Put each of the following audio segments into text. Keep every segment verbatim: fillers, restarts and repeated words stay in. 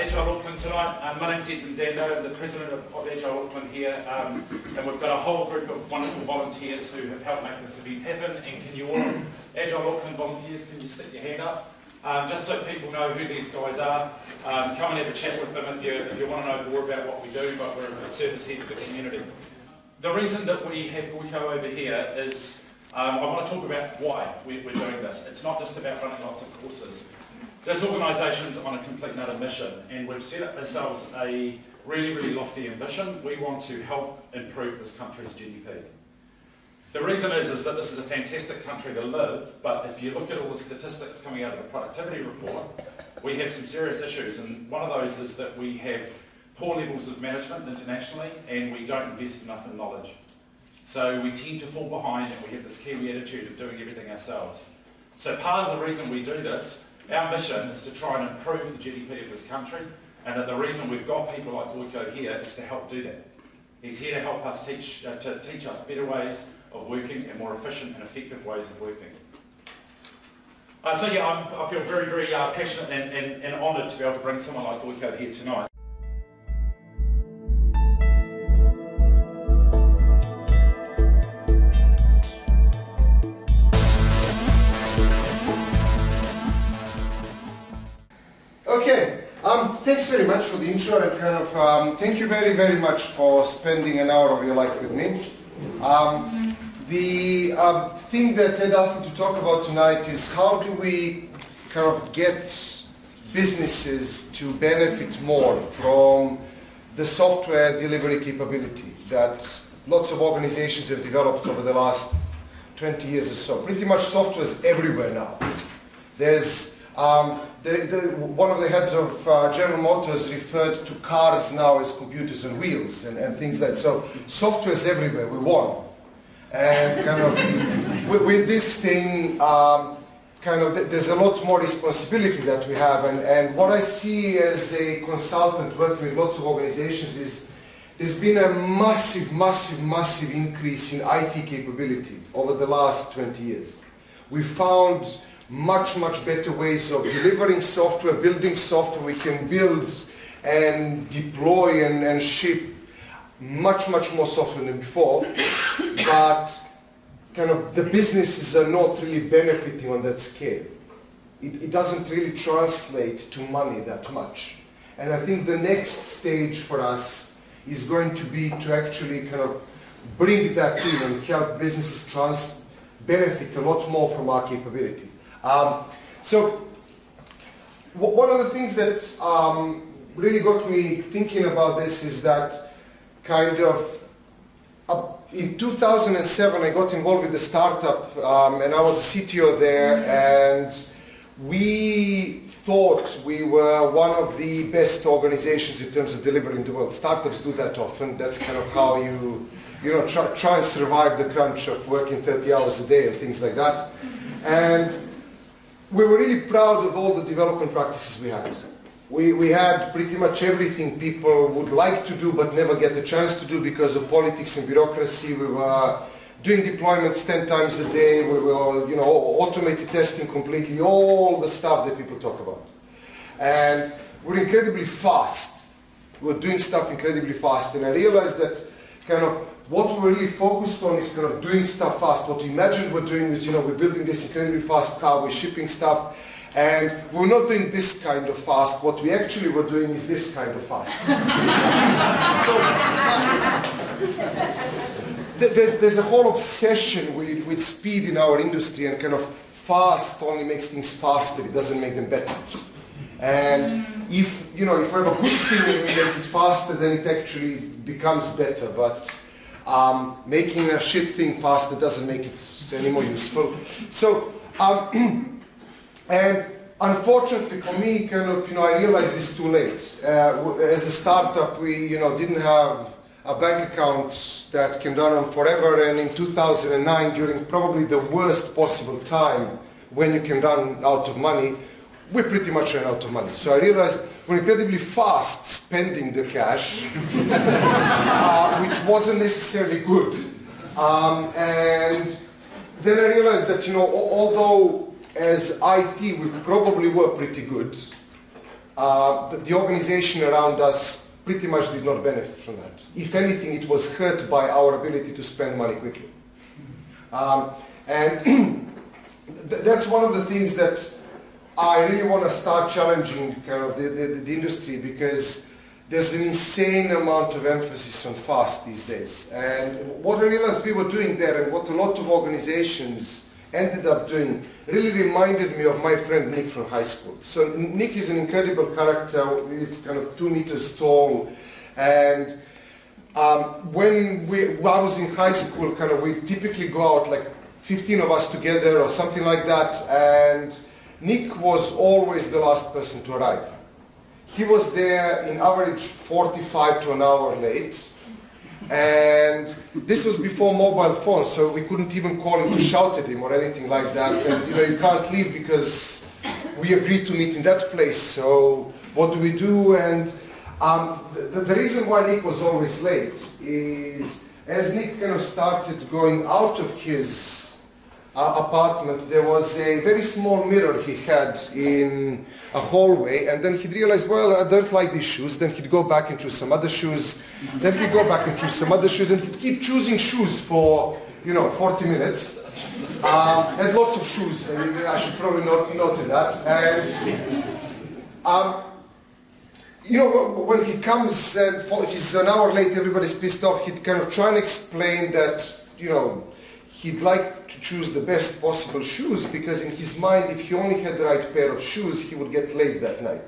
Agile Auckland tonight. Uh, my name's Ethan Dando, I'm the president of, of Agile Auckland here, um, and we've got a whole group of wonderful volunteers who have helped make this event happen. And can you all, Agile Auckland volunteers, can you stick your hand up? Um, just so people know who these guys are. Um, come and have a chat with them if you, if you want to know more about what we do, but we're a service here to the community. The reason that we have Gojko over here is um, I want to talk about why we're doing this. It's not just about running lots of courses. This organisation's on a complete another mission, and we've set up ourselves a really, really lofty ambition. We want to help improve this country's G D P. The reason is, is that this is a fantastic country to live, but if you look at all the statistics coming out of the productivity report, we have some serious issues, and one of those is that we have poor levels of management internationally, and we don't invest enough in knowledge. So we tend to fall behind, and we have this Kiwi attitude of doing everything ourselves. So part of the reason we do this, our mission is to try and improve the G D P of this country, and that the reason we've got people like Gojko here is to help do that. He's here to help us teach, uh, to teach us better ways of working and more efficient and effective ways of working. Uh, so yeah, I'm, I feel very, very uh, passionate and, and, and honoured to be able to bring someone like Gojko here tonight. Okay, um, thanks very much for the intro, and kind of um, thank you very, very much for spending an hour of your life with me. Um, the um, thing that Ted asked me to talk about tonight is how do we kind of get businesses to benefit more from the software delivery capability that lots of organizations have developed over the last twenty years or so. Pretty much software is everywhere now. There's Um, the, the, one of the heads of uh, General Motors referred to cars now as computers on wheels and, and things like that. So software is everywhere. We won. And kind of with, with this thing, um, kind of th there's a lot more responsibility that we have. And, and what I see as a consultant working with lots of organizations is there's been a massive, massive, massive increase in I T capability over the last twenty years. We found much, much better ways of delivering software, building software. We can build and deploy and, and ship much, much more software than before, but kind of the businesses are not really benefiting on that scale. It, it doesn't really translate to money that much. And I think the next stage for us is going to be to actually kind of bring that in and help businesses trans benefit a lot more from our capability. Um, so, w one of the things that um, really got me thinking about this is that kind of uh, in two thousand seven I got involved with a startup um, and I was a C T O there, and we thought we were one of the best organizations in terms of delivering the world. Startups do that often. That's kind of how you, you know, try, try and survive the crunch of working thirty hours a day and things like that. And we were really proud of all the development practices we had. We, we had pretty much everything people would like to do but never get the chance to do because of politics and bureaucracy. We were doing deployments ten times a day. We were, you know, automated testing completely, all the stuff that people talk about. And we're incredibly fast. We're doing stuff incredibly fast. And I realized that kind of what we're really focused on is kind of doing stuff fast. What we imagined we're doing is, you know, we're building this incredibly fast car, we're shipping stuff, and we're not doing this kind of fast. What we actually were doing is this kind of fast. So, there's, there's a whole obsession with, with speed in our industry, and kind of fast only makes things faster, it doesn't make them better. And if, you know, if we have a good thing and we make it faster, then it actually becomes better. But Um, making a shit thing faster doesn't make it any more useful. So, um, and unfortunately for me, kind of, you know, I realized this too late. Uh, as a startup, we, you know, didn't have a bank account that can run on forever, and in two thousand nine, during probably the worst possible time when you can run out of money, we pretty much ran out of money. So I realized we're incredibly fast spending the cash, uh, which wasn't necessarily good. Um, and then I realized that, you know, although as I T we probably were pretty good, uh, the, the organization around us pretty much did not benefit from that. If anything, it was hurt by our ability to spend money quickly. Um, and th that's one of the things that I really want to start challenging kind of the, the, the industry, because there's an insane amount of emphasis on fast these days. And what I realized we were doing there, and what a lot of organizations ended up doing, really reminded me of my friend Nick from high school. So Nick is an incredible character. He's kind of two meters tall. And um, when, we, when I was in high school, kind of we typically go out like fifteen of us together or something like that. And Nick was always the last person to arrive. He was there in average forty-five to an hour late, and this was before mobile phones, so we couldn't even call him to shout at him or anything like that. And you know, you can't leave because we agreed to meet in that place, so what do we do? And um, the, the reason why Nick was always late is, as Nick kind of started going out of his Uh, apartment, there was a very small mirror he had in a hallway, and then he'd realize, well, I don't like these shoes. Then he'd go back and choose some other shoes. Then he'd go back and choose some other shoes, and he'd keep choosing shoes for, you know, forty minutes. Um, and lots of shoes, and I should probably not note that. And um, you know, when he comes and he's an hour late, everybody's pissed off. He'd kind of try and explain that, you know, he'd like to choose the best possible shoes, because in his mind, if he only had the right pair of shoes, he would get late that night.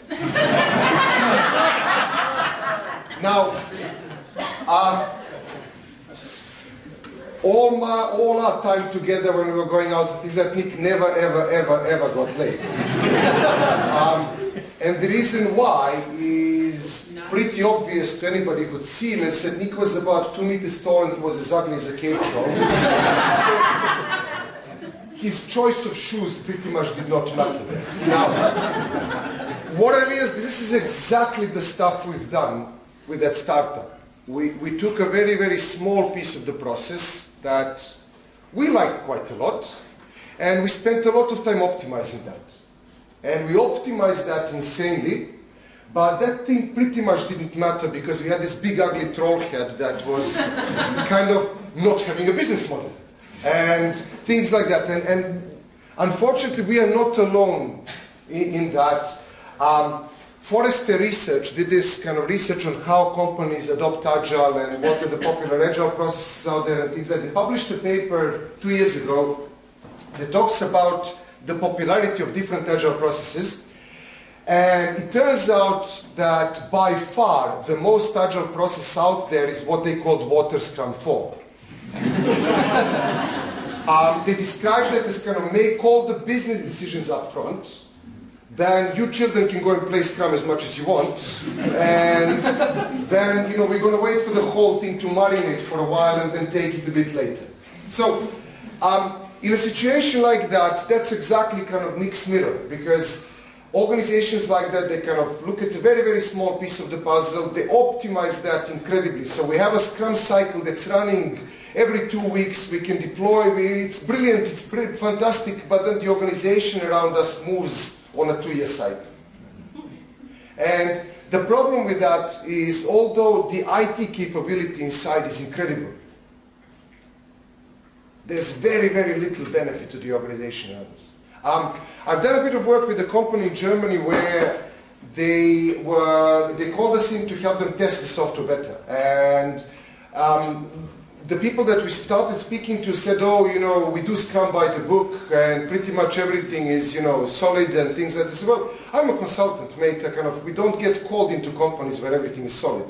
Now, um, all, my, all our time together when we were going out, is that Nick never, ever, ever, ever got late. um, and the reason why is pretty obvious to anybody who'd seen him, and said Nick was about two meters tall and he was as ugly as a cave troll. So his choice of shoes pretty much did not matter there. Now, what I realized, this is exactly the stuff we've done with that startup. We, we took a very, very small piece of the process that we liked quite a lot, and we spent a lot of time optimizing that. And we optimized that insanely. But that thing pretty much didn't matter, because we had this big ugly troll head that was kind of not having a business model and things like that. And, and unfortunately, we are not alone in, in that. Um, Forrester Research did this kind of research on how companies adopt Agile and what are the popular Agile processes out there and things like that. They published a paper two years ago that talks about the popularity of different Agile processes. And it turns out that by far the most Agile process out there is what they called Water Scrum four. um, they describe that as kind of make all the business decisions up front, then you children can go and play Scrum as much as you want, and then, you know, we're going to wait for the whole thing to marinate for a while and then take it a bit later. So um, in a situation like that, that's exactly kind of Nick's mirror, because organizations like that, they kind of look at a very, very small piece of the puzzle, they optimize that incredibly. So we have a Scrum cycle that's running every two weeks, we can deploy, we, it's brilliant, it's pretty fantastic, but then the organization around us moves on a two-year cycle. And the problem with that is, although the I T capability inside is incredible, there's very, very little benefit to the organization around us. Um, I've done a bit of work with a company in Germany where they were, they called us in to help them test the software better. And um, the people that we started speaking to said, oh, you know, we do Scrum by the book and pretty much everything is, you know, solid and things like that. I said, well, I'm a consultant, mate. I kind of, we don't get called into companies where everything is solid.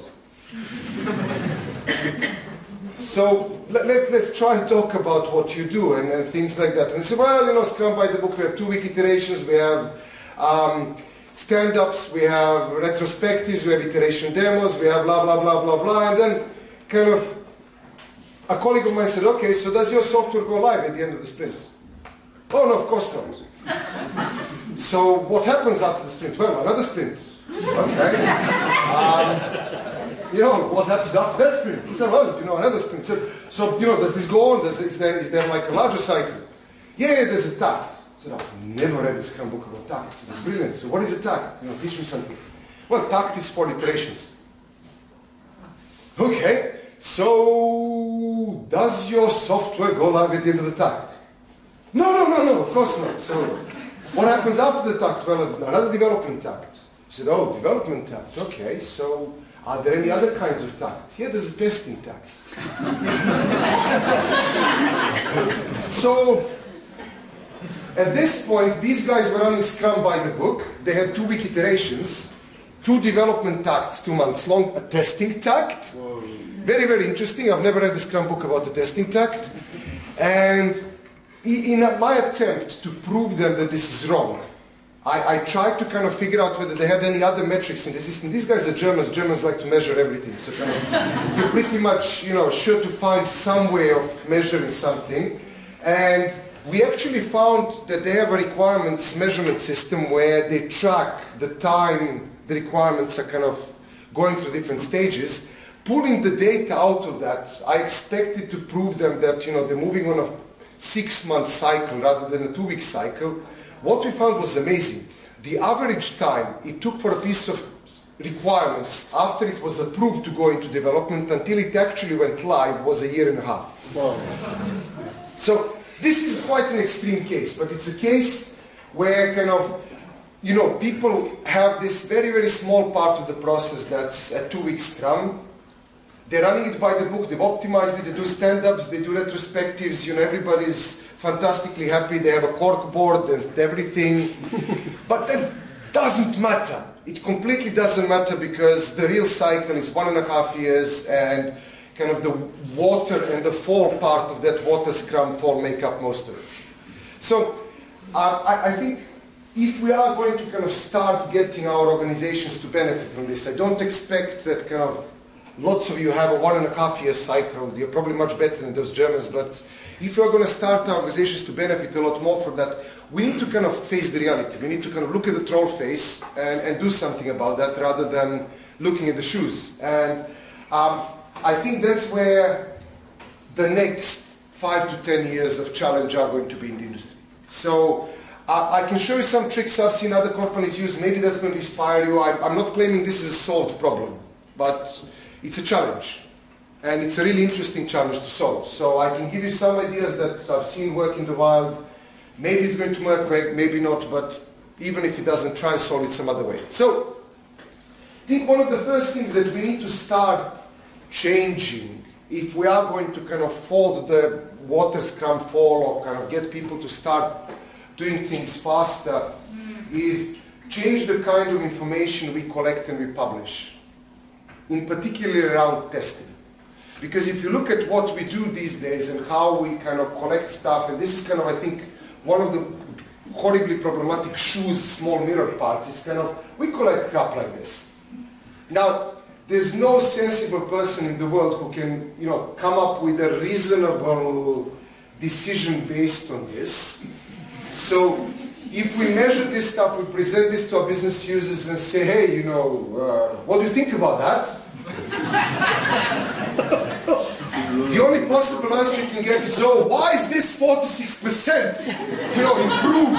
So let, let, let's try and talk about what you do and, and things like that. And I said, well, you know, Scrum by the book, we have two-week iterations, we have um, stand-ups, we have retrospectives, we have iteration demos, we have blah, blah, blah, blah, blah. And then kind of a colleague of mine said, okay, so does your software go live at the end of the sprint? Oh, no, of course not. So what happens after the sprint? Well, another sprint. Okay. Um, You know, what happens after that sprint? He said, well, you know, another sprint. So, so you know, does this go on? Does, is, there, is there like a larger cycle? Yeah, yeah, there's a target. I said, I've never read a Scrum book about targets. It's brilliant. So what is a target? You know, teach me something. Well, tact is four iterations. Okay, so does your software go live at the end of the tact? No, no, no, no, of course not. So what happens after the tact? Well, another development tact. I said, oh, development tact, okay, so are there any other kinds of tacts? Yeah, there's a testing tact. So at this point, these guys were running Scrum by the book. They had two week iterations, two development tacts, two months long, a testing tact. Whoa. Very, very interesting. I've never read the Scrum book about the testing tact. And in my attempt to prove them that this is wrong, I, I tried to kind of figure out whether they had any other metrics in the system. These guys are Germans. Germans like to measure everything. So kind of, you're pretty much, you know, sure to find some way of measuring something. And we actually found that they have a requirements measurement system where they track the time the requirements are kind of going through different stages. Pulling the data out of that, I expected to prove them that, you know, they're moving on a six-month cycle rather than a two-week cycle. What we found was amazing. The average time it took for a piece of requirements after it was approved to go into development until it actually went live was a year and a half. Wow. So this is quite an extreme case, but it's a case where kind of, you know, people have this very, very small part of the process that's a two-week Scrum. They're running it by the book, they've optimized it, they do stand-ups, they do retrospectives, you know, everybody's fantastically happy, they have a cork board and everything. But that doesn't matter. It completely doesn't matter because the real cycle is one and a half years and kind of the water and the fall part of that water Scrum fall make up most of it. So uh, I, I think if we are going to kind of start getting our organizations to benefit from this, I don't expect that kind of lots of you have a one and a half year cycle. You're probably much better than those Germans, but if you're going to start our organizations to benefit a lot more from that, we need to kind of face the reality. We need to kind of look at the troll face and, and do something about that rather than looking at the shoes. And um, I think that's where the next five to ten years of challenge are going to be in the industry. So uh, I can show you some tricks I've seen other companies use. Maybe that's going to inspire you. I, I'm not claiming this is a solved problem, but it's a challenge. And it's a really interesting challenge to solve. So I can give you some ideas that I've seen work in the wild. Maybe it's going to work, maybe not, but even if it doesn't, try and solve it some other way. So I think one of the first things that we need to start changing if we are going to kind of fold the water Scrum fall or kind of get people to start doing things faster is change the kind of information we collect and we publish, in particular around testing. Because if you look at what we do these days and how we kind of collect stuff, and this is kind of, I think, one of the horribly problematic shoes, small mirror parts, is kind of, we collect crap like this. Now, there's no sensible person in the world who can, you know, come up with a reasonable decision based on this. So, if we measure this stuff, we present this to our business users and say, hey, you know, uh, what do you think about that? The only possible answer you can get is, oh, why is this forty-six percent, you know, improved?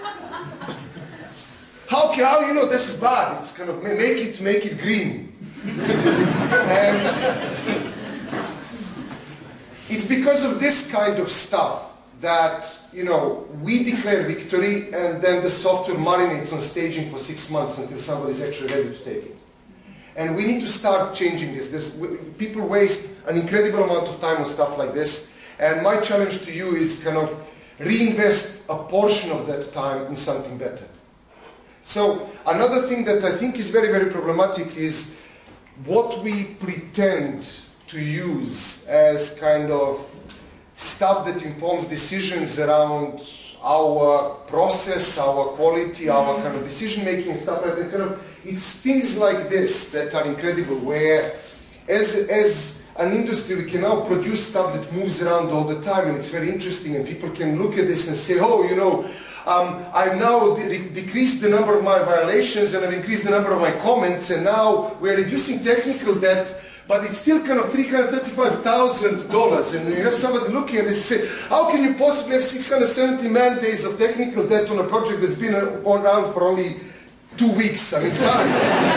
How can, how, you know, this is bad. It's kind of, make it, make it green. And it's because of this kind of stuff that, you know, we declare victory and then the software marinates on staging for six months until somebody's actually ready to take it. And we need to start changing this. this. People waste an incredible amount of time on stuff like this. And my challenge to you is kind of reinvest a portion of that time in something better. So another thing that I think is very, very problematic is what we pretend to use as kind of stuff that informs decisions around our process, our quality, our kind of decision-making, stuff like that. Kind of, it's things like this that are incredible, where as, as an industry we can now produce stuff that moves around all the time, and it's very interesting, and people can look at this and say, oh, you know, um, I've now de decreased the number of my violations and I've increased the number of my comments, and now we're reducing technical debt, but it's still kind of three hundred thirty-five thousand dollars, and you have somebody looking at this and say, how can you possibly have six hundred seventy man days of technical debt on a project that's been around for only two weeks, I mean, fine.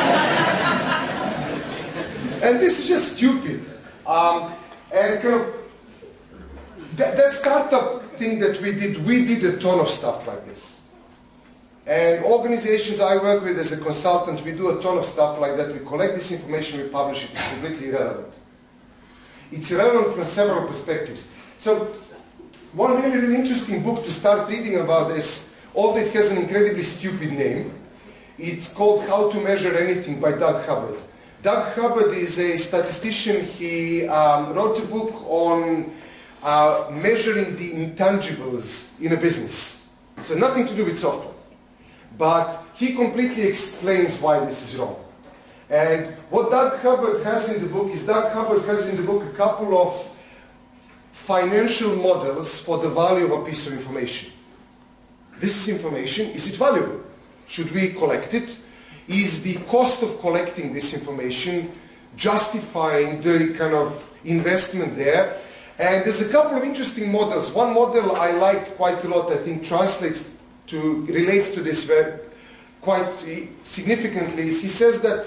And this is just stupid. Um, and kind of, that, that startup thing that we did, we did a ton of stuff like this. And organizations I work with as a consultant, we do a ton of stuff like that. We collect this information, we publish it. It's completely irrelevant. It's relevant from several perspectives. So, one really, really interesting book to start reading about this, although it has an incredibly stupid name. It's called How to Measure Anything by Doug Hubbard. Doug Hubbard is a statistician. He um, wrote a book on uh, measuring the intangibles in a business. So nothing to do with software. But he completely explains why this is wrong. And what Doug Hubbard has in the book is Doug Hubbard has in the book a couple of financial models for the value of a piece of information. This is information. Is it valuable? Should we collect it? Is the cost of collecting this information justifying the kind of investment there? And there's a couple of interesting models. One model I liked quite a lot, I think translates to, relates to this very, quite significantly, is he says that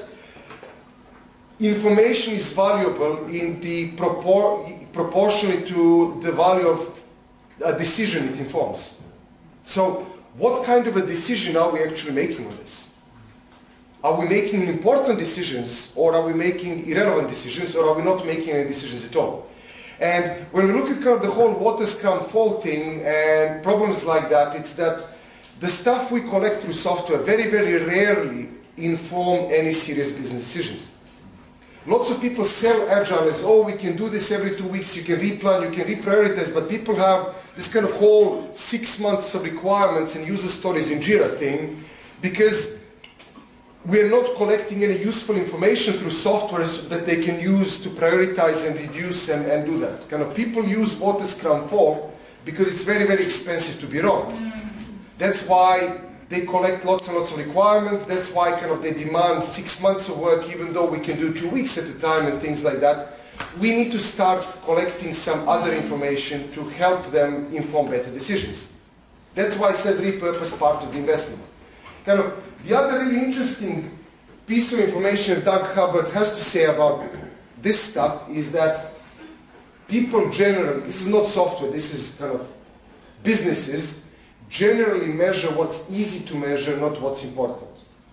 information is valuable in the propor proportionally to the value of a decision it informs. So what kind of a decision are we actually making on this? Are we making important decisions, or are we making irrelevant decisions, or are we not making any decisions at all? And when we look at kind of the whole waters come fall thing and problems like that, it's that the stuff we collect through software very, very rarely inform any serious business decisions. Lots of people sell Agile as, oh, we can do this every two weeks, you can replan, you can reprioritize, but people have this kind of whole six months of requirements and user stories in Jira thing, because we're not collecting any useful information through software so that they can use to prioritize and reduce and, and do that. Kind of people use what is Scrum for because it's very, very expensive to be wrong. That's why they collect lots and lots of requirements. That's why kind of they demand six months of work even though we can do two weeks at a time and things like that. We need to start collecting some other information to help them inform better decisions. That's why I said repurpose part of the investment. Kind of the other really interesting piece of information Doug Hubbard has to say about this stuff is that people generally, this is not software, this is kind of businesses, generally measure what's easy to measure, not what's important.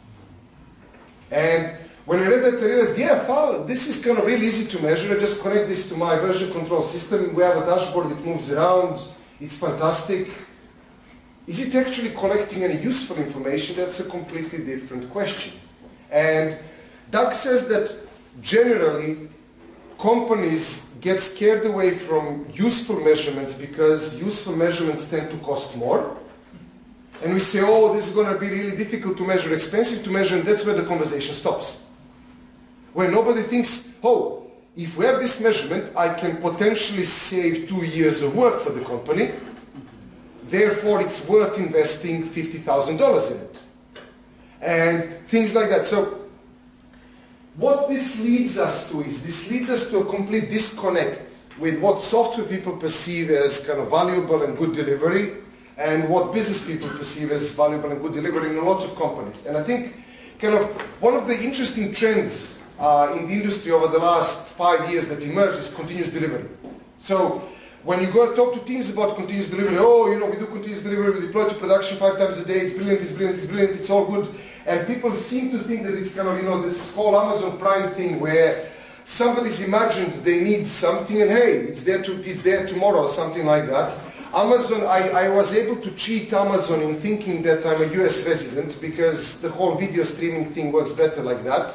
And when I read that, I realized, yeah, fine, this is kind of really easy to measure. I just connect this to my version control system. We have a dashboard that moves around. It's fantastic. Is it actually collecting any useful information? That's a completely different question. And Doug says that generally companies get scared away from useful measurements because useful measurements tend to cost more. And we say, oh, this is going to be really difficult to measure, expensive to measure, and that's where the conversation stops. Where nobody thinks, oh, if we have this measurement, I can potentially save two years of work for the company. Therefore, it's worth investing fifty thousand dollars in it. And things like that. So what this leads us to is, this leads us to a complete disconnect with what software people perceive as kind of valuable and good delivery, and what business people perceive as valuable and good delivery in a lot of companies. And I think kind of one of the interesting trends uh, in the industry over the last five years that emerged is continuous delivery. So when you go and talk to teams about continuous delivery, oh, you know, we do continuous delivery, we deploy to production five times a day, it's brilliant, it's brilliant, it's brilliant, it's all good. And people seem to think that it's kind of, you know, this whole Amazon Prime thing where somebody's imagined they need something and hey, it's there, to, it's there tomorrow or something like that. Amazon, I, I was able to cheat Amazon in thinking that I'm a U S resident because the whole video streaming thing works better like that.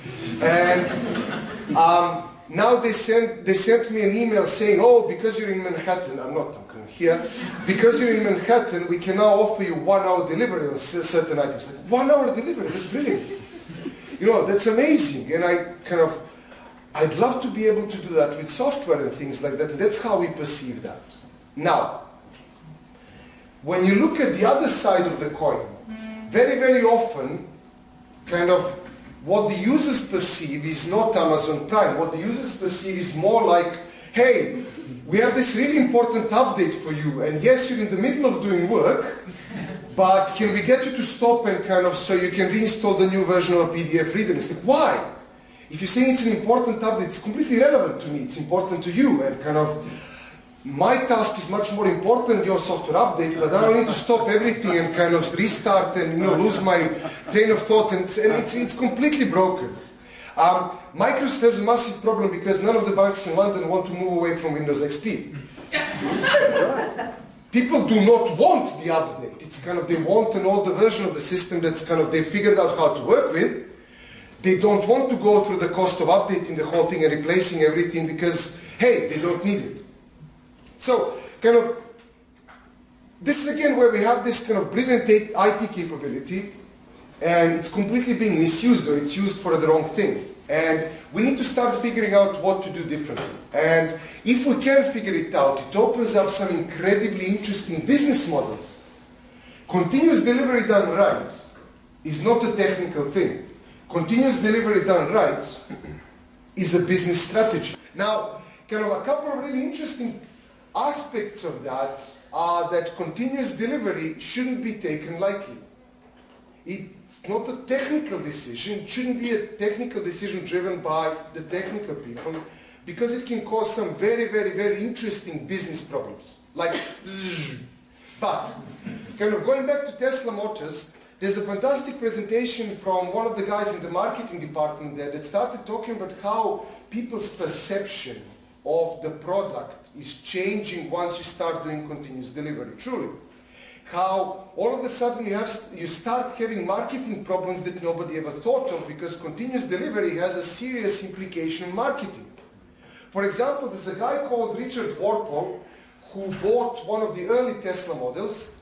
And um, now they sent, they sent me an email saying, oh, because you're in Manhattan, I'm not, I'm coming here, because you're in Manhattan, we can now offer you one hour delivery on certain items. Like, one hour delivery, that's brilliant. You know, that's amazing. And I kind of, I'd love to be able to do that with software and things like that. And that's how we perceive that. Now, when you look at the other side of the coin, very, very often, kind of, what the users perceive is not Amazon Prime. What the users perceive is more like, hey, we have this really important update for you, and yes, you're in the middle of doing work, but can we get you to stop and kind of, so you can reinstall the new version of a P D F reader? It's like, why? If you're saying it's an important update, it's completely irrelevant to me, it's important to you, and kind of, my task is much more important than your software update, but I don't need to stop everything and kind of restart and, you know, lose my train of thought, and, and it's, it's completely broken. Um, Microsoft has a massive problem because none of the banks in London want to move away from Windows X P. People do not want the update. It's kind of, they want an older version of the system that's kind of, they figured out how to work with. They don't want to go through the cost of updating the whole thing and replacing everything because, hey, they don't need it. So, kind of, this is again where we have this kind of brilliant I T capability, and it's completely being misused, or it's used for the wrong thing. And we need to start figuring out what to do differently. And if we can figure it out, it opens up some incredibly interesting business models. Continuous delivery done right is not a technical thing. Continuous delivery done right is a business strategy. Now, kind of a couple of really interesting aspects of that are that continuous delivery shouldn't be taken lightly. It's not a technical decision. It shouldn't be a technical decision driven by the technical people, because it can cause some very, very, very interesting business problems. Like, but, kind of going back to Tesla Motors, there's a fantastic presentation from one of the guys in the marketing department there that started talking about how people's perception of the product is changing once you start doing continuous delivery, truly. How all of a sudden you, have, you start having marketing problems that nobody ever thought of, because continuous delivery has a serious implication in marketing. For example, there's a guy called Richard Warpole who bought one of the early Tesla models,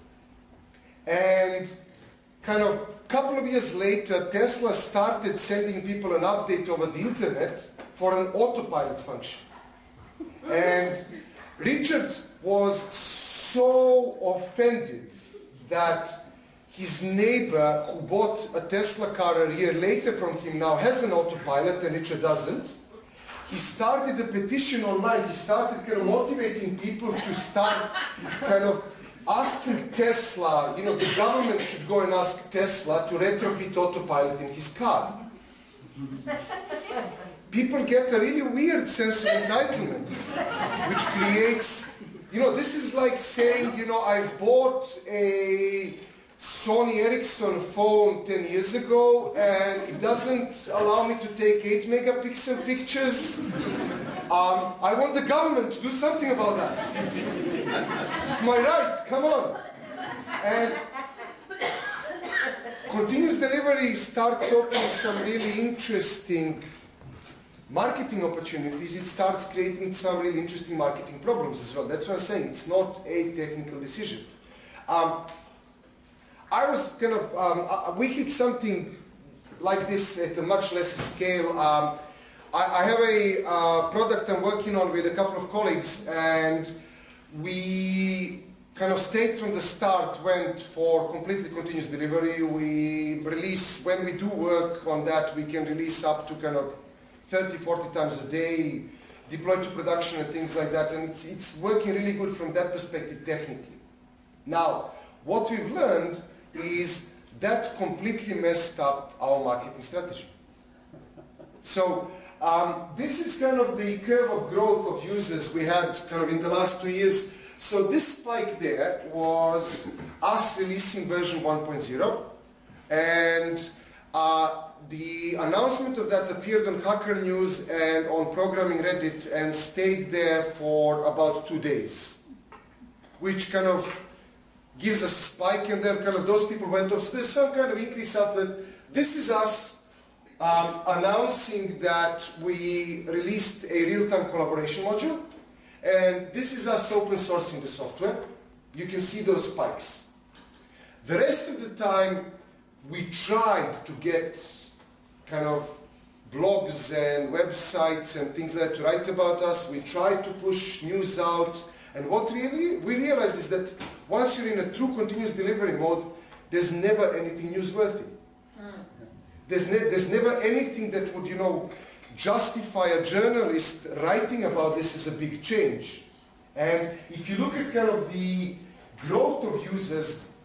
and kind of a couple of years later, Tesla started sending people an update over the internet for an autopilot function. And Richard was so offended that his neighbor who bought a Tesla car a year later from him now has an autopilot and Richard doesn't. He started a petition online. He started kind of motivating people to start kind of asking Tesla, you know, the government should go and ask Tesla to retrofit autopilot in his car. People get a really weird sense of entitlement, which creates, you know, this is like saying, you know, I've bought a Sony Ericsson phone ten years ago and it doesn't allow me to take eight megapixel pictures. Um, I want the government to do something about that. It's my right, come on. And continuous delivery starts opening some really interesting marketing opportunities. It starts creating some really interesting marketing problems as well. That's what I'm saying. It's not a technical decision. Um, I was kind of, um, uh, we hit something like this at a much less scale. Um, I, I have a uh, product I'm working on with a couple of colleagues, and we kind of stayed from the start, went for completely continuous delivery. We release, when we do work on that, we can release up to kind of thirty, forty times a day, deploy to production and things like that, and it's, it's working really good from that perspective technically. Now, what we've learned is that completely messed up our marketing strategy. So um, this is kind of the curve of growth of users we had kind of in the last two years. So this spike there was us releasing version one point zero, and uh, the announcement of that appeared on Hacker News and on Programming Reddit and stayed there for about two days, which kind of gives a spike, and then kind of those people went off. So there's some kind of increase after. This is us um, announcing that we released a real-time collaboration module, and this is us open sourcing the software. You can see those spikes. The rest of the time, we tried to get kind of blogs and websites and things like that to write about us. We tried to push news out. And what really we realized is that once you're in a true continuous delivery mode, there's never anything newsworthy. Mm. There's, ne there's never anything that would, you know, justify a journalist writing about this as a big change. And if you look at kind of the growth of users,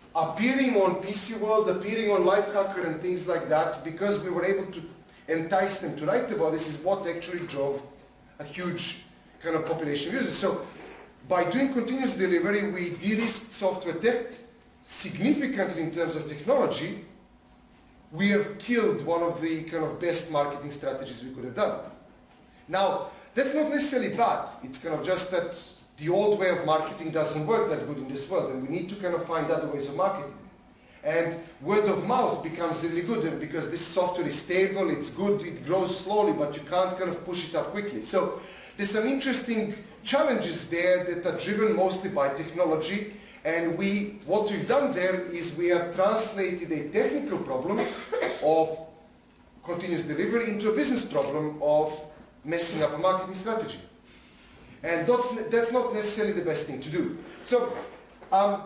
appearing on P C World, appearing on Lifehacker and things like that, because we were able to entice them to write about this, is what actually drove a huge kind of population of users. So by doing continuous delivery, we de-risked software debt significantly in terms of technology. We have killed one of the kind of best marketing strategies we could have done. Now, that's not necessarily bad. It's kind of just that the old way of marketing doesn't work that good in this world, and we need to kind of find other ways of marketing. And word of mouth becomes really good, and because this software is stable, it's good, it grows slowly, but you can't kind of push it up quickly. So there's some interesting challenges there that are driven mostly by technology. And we, what we've done there is we have translated a technical problem of continuous delivery into a business problem of messing up a marketing strategy. And that's, that's not necessarily the best thing to do. So um,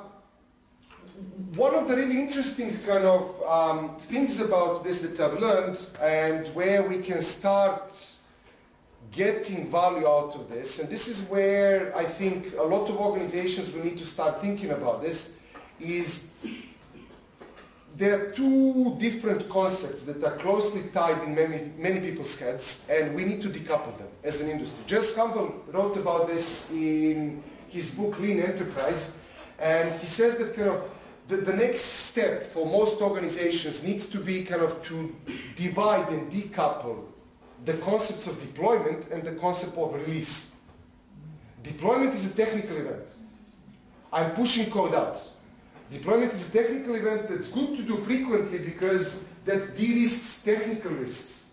one of the really interesting kind of um, things about this that I've learned, and where we can start getting value out of this, and this is where I think a lot of organizations will need to start thinking about this, is there are two different concepts that are closely tied in many, many people's heads, and we need to decouple them as an industry. Jess Campbell wrote about this in his book Lean Enterprise, and he says that kind of the, the next step for most organizations needs to be kind of to divide and decouple the concepts of deployment and the concept of release. Deployment is a technical event. I'm pushing code out. Deployment is a technical event that's good to do frequently because that de-risks technical risks.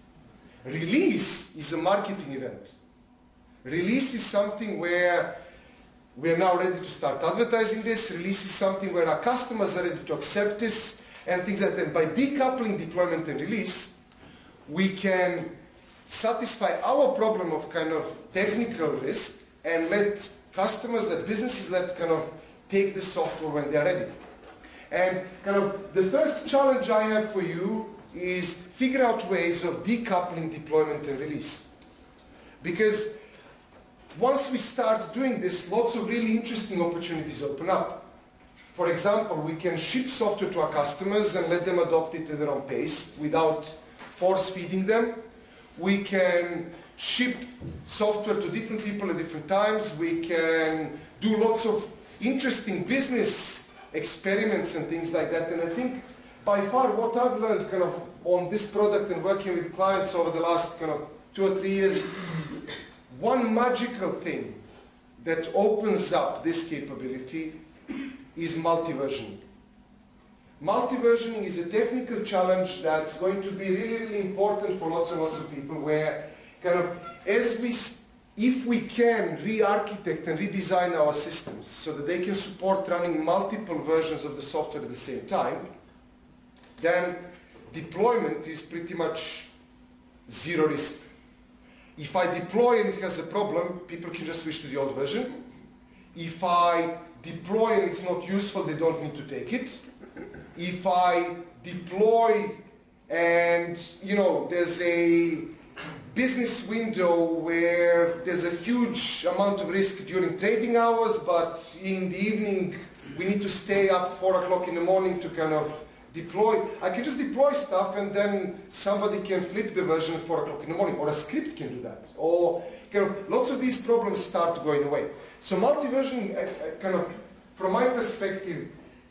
Release is a marketing event. Release is something where we are now ready to start advertising this. Release is something where our customers are ready to accept this and things like that. And by decoupling deployment and release, we can satisfy our problem of kind of technical risk and let customers, let businesses, let kind of take the software when they're ready. And kind of the first challenge I have for you is figure out ways of decoupling deployment and release. Because once we start doing this, lots of really interesting opportunities open up. For example, we can ship software to our customers and let them adopt it at their own pace without force feeding them. We can ship software to different people at different times. We can do lots of interesting business experiments and things like that. And I think by far what I've learned kind of on this product and working with clients over the last kind of two or three years, one magical thing that opens up this capability is multi-versioning. Multi-versioning is a technical challenge that's going to be really, really important for lots and lots of people, where kind of as we, if we can re-architect and redesign our systems so that they can support running multiple versions of the software at the same time, then deployment is pretty much zero risk. If I deploy and it has a problem, people can just switch to the old version. If I deploy and it's not useful, they don't need to take it. If I deploy and, you know, there's a business window where there's a huge amount of risk during trading hours, but in the evening we need to stay up four o'clock in the morning to kind of deploy, I can just deploy stuff and then somebody can flip the version at four o'clock in the morning, or a script can do that. Or kind of lots of these problems start going away. So multi-version, uh, kind of, from my perspective,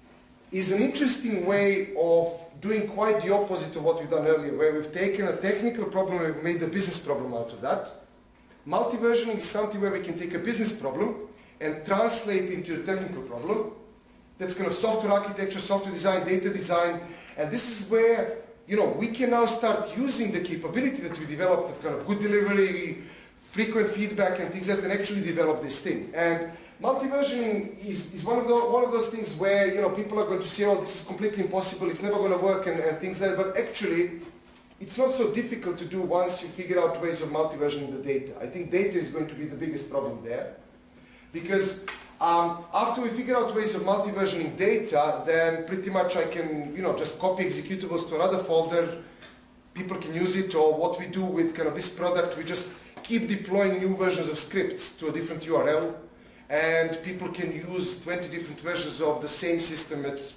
is an interesting way of doing quite the opposite of what we've done earlier, where we've taken a technical problem and we've made a business problem out of that. Multi-versioning is something where we can take a business problem and translate it into a technical problem. That's kind of software architecture, software design, data design, and this is where, you know, we can now start using the capability that we developed of kind of good delivery, frequent feedback and things like that, and actually develop this thing. And multi-versioning is, is one, of the, one of those things where, you know, people are going to say, oh, this is completely impossible, it's never going to work, and, and things like that. But actually, it's not so difficult to do once you figure out ways of multi-versioning the data. I think data is going to be the biggest problem there. Because um, after we figure out ways of multi-versioning data, then pretty much I can, you know, just copy executables to another folder, people can use it, or what we do with kind of this product, we just keep deploying new versions of scripts to a different U R L. And people can use twenty different versions of the same system at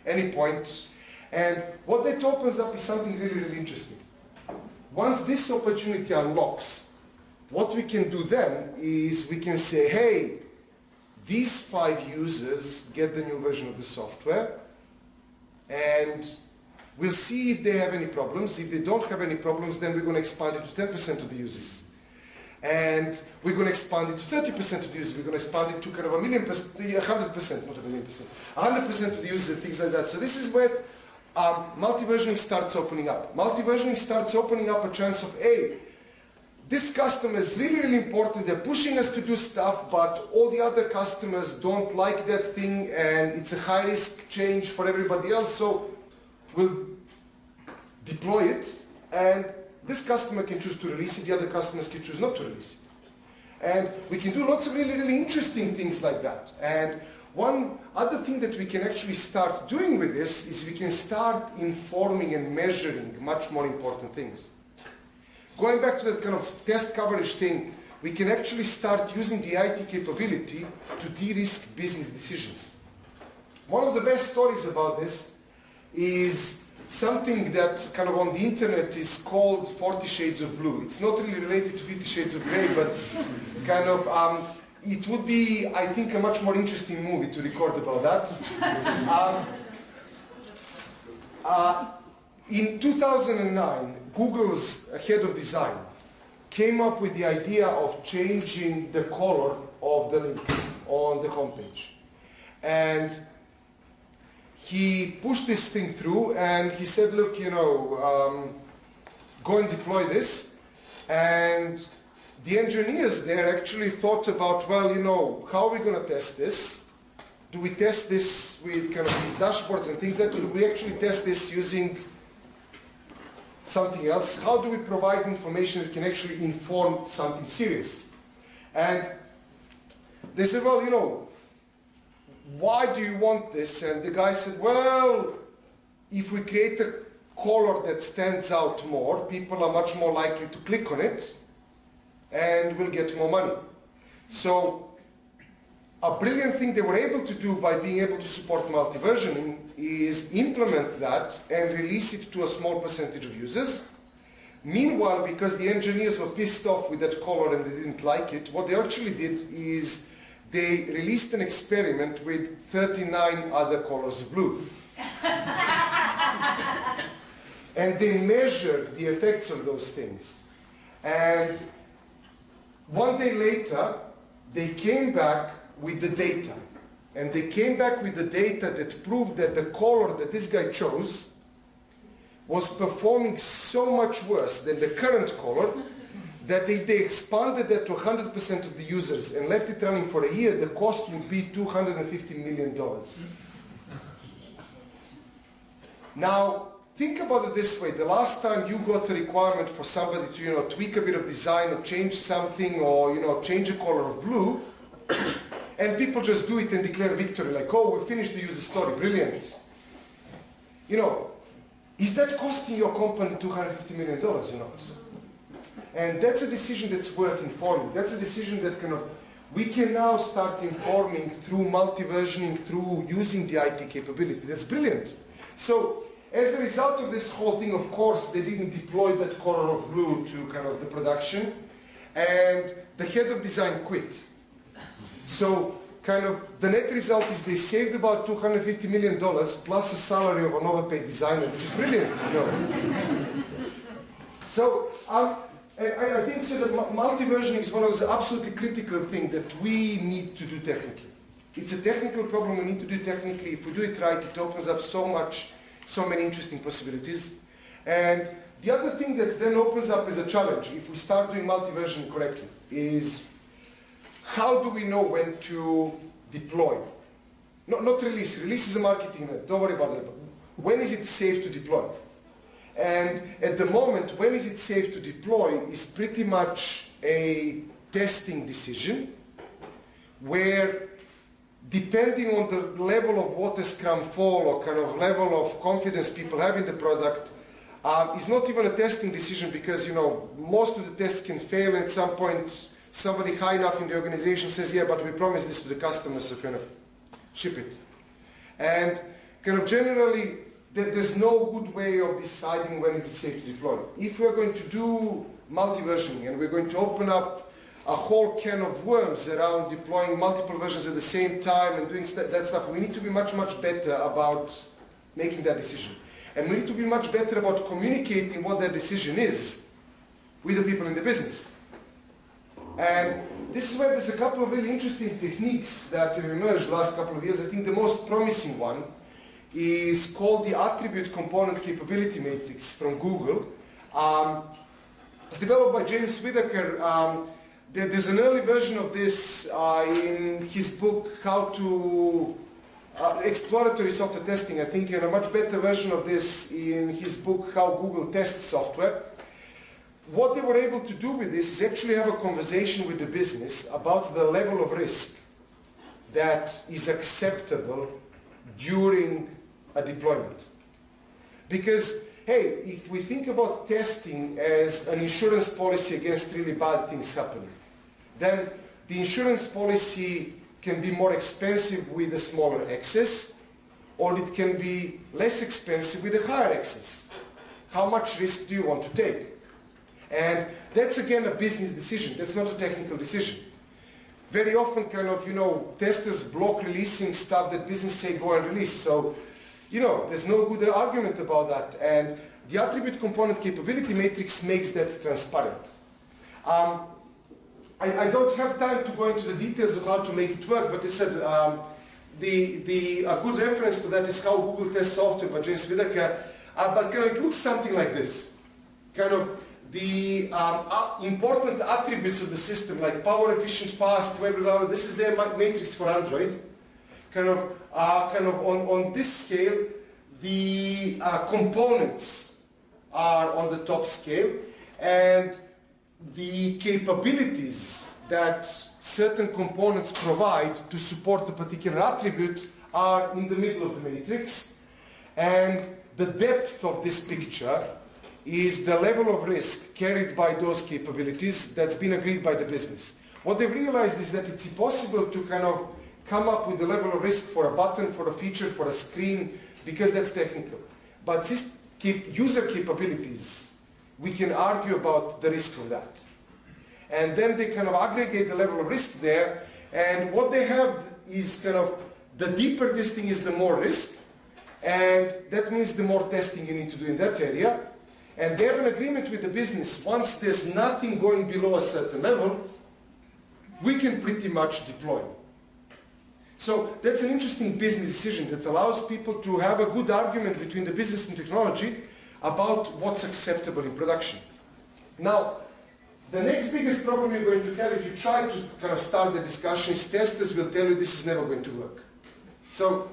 any point. And what that opens up is something really, really interesting. Once this opportunity unlocks, what we can do then is we can say, hey, these five users get the new version of the software, and we'll see if they have any problems. If they don't have any problems, then we're going to expand it to ten percent of the users. And we're going to expand it to thirty percent of the users. We're going to expand it to kind of a million percent, one hundred percent, not a million percent, one hundred percent of the users and things like that. So this is where um, multi-versioning starts opening up. Multi-versioning starts opening up a chance of, hey, this customer is really, really important. They're pushing us to do stuff, but all the other customers don't like that thing, and it's a high-risk change for everybody else. So we'll deploy it, and this customer can choose to release it. The other customers can choose not to release it. And we can do lots of really, really interesting things like that. And one other thing that we can actually start doing with this is we can start informing and measuring much more important things. Going back to that kind of test coverage thing, we can actually start using the I T capability to de-risk business decisions. One of the best stories about this is something that kind of on the internet is called Forty Shades of Blue. It's not really related to Fifty Shades of Grey, but kind of, um, it would be, I think, a much more interesting movie to record about that. um, uh, in two thousand nine, Google's head of design came up with the idea of changing the color of the links on the homepage. And he pushed this thing through, and he said, look, you know, um, go and deploy this. And the engineers there actually thought about, well, you know, how are we going to test this? Do we test this with kind of these dashboards and things like that? Do we actually test this using something else? How do we provide information that can actually inform something serious? And they said, well, you know, why do you want this? And the guy said, well, if we create a color that stands out more, people are much more likely to click on it, and we'll get more money. So a brilliant thing they were able to do by being able to support multi-versioning is implement that and release it to a small percentage of users. Meanwhile, because the engineers were pissed off with that color and they didn't like it, what they actually did is they released an experiment with thirty-nine other colors of blue. And they measured the effects of those things. And one day later, they came back with the data. And they came back with the data that proved that the color that this guy chose was performing so much worse than the current color that if they expanded that to one hundred percent of the users and left it running for a year, the cost would be two hundred fifty million dollars. Now, think about it this way. The last time you got a requirement for somebody to, you know, tweak a bit of design or change something or, you know, change a color of blue, and people just do it and declare victory, like, oh, we finished the user story, brilliant. You know, is that costing your company two hundred fifty million dollars or not? And that's a decision that's worth informing. That's a decision that kind of, we can now start informing through multi-versioning, through using the I T capability. That's brilliant. So, as a result of this whole thing, of course, they didn't deploy that color of blue to kind of the production, and the head of design quit. So, kind of, the net result is they saved about two hundred fifty million dollars plus a salary of an overpaid designer, which is brilliant, you know. So, um, I, I think so that multi-versioning is one of those absolutely critical things that we need to do technically. It's a technical problem, we need to do technically. If we do it right, it opens up so much, so many interesting possibilities. And the other thing that then opens up as a challenge, if we start doing multi-versioning correctly, is how do we know when to deploy? No, not release. Release is a marketing event. Don't worry about that. When is it safe to deploy? And at the moment, when is it safe to deploy is pretty much a testing decision where, depending on the level of what a Scrum fall or kind of level of confidence people have in the product, um, it's not even a testing decision because, you know, most of the tests can fail. At some point, somebody high enough in the organization says, yeah, but we promised this to the customer, so kind of ship it. And kind of generally, there's no good way of deciding when is it safe to deploy. If we're going to do multi-versioning and we're going to open up a whole can of worms around deploying multiple versions at the same time and doing that stuff, we need to be much, much better about making that decision. And we need to be much better about communicating what that decision is with the people in the business. And this is where there's a couple of really interesting techniques that have emerged the last couple of years. I think the most promising one is called the Attribute Component Capability Matrix from Google. Um, it's developed by James Whitaker. Um, there, there's an early version of this uh, in his book, How to uh, Exploratory Software Testing, I think, and a much better version of this in his book, How Google Tests Software. What they were able to do with this is actually have a conversation with the business about the level of risk that is acceptable during a deployment. Because, hey, if we think about testing as an insurance policy against really bad things happening, then the insurance policy can be more expensive with a smaller excess, or it can be less expensive with a higher excess. How much risk do you want to take? And that's again a business decision, that's not a technical decision. Very often kind of, you know, testers block releasing stuff that business say go and release. So, you know, there's no good argument about that. And the Attribute Component Capability Matrix makes that transparent. Um, I, I don't have time to go into the details of how to make it work, but I said um, the, the, a good reference to that is How Google Tests Software by James Whitaker. Uh, but kind of it looks something like this. Kind of the um, uh, important attributes of the system, like power efficient, fast, web reliable. This is their matrix for Android. Kind of, uh, kind of on, on this scale, the uh, components are on the top scale, and the capabilities that certain components provide to support a particular attribute are in the middle of the matrix. And the depth of this picture is the level of risk carried by those capabilities that's been agreed by the business. What they've realized is that it's impossible to kind of come up with the level of risk for a button, for a feature, for a screen, because that's technical. But this user capabilities, we can argue about the risk of that. And then they kind of aggregate the level of risk there, and what they have is kind of, the deeper this thing is, the more risk, and that means the more testing you need to do in that area. And they have an agreement with the business, once there's nothing going below a certain level, we can pretty much deploy. So that's an interesting business decision that allows people to have a good argument between the business and technology about what's acceptable in production. Now, the next biggest problem you're going to have if you try to kind of start the discussion is testers will tell you this is never going to work. So,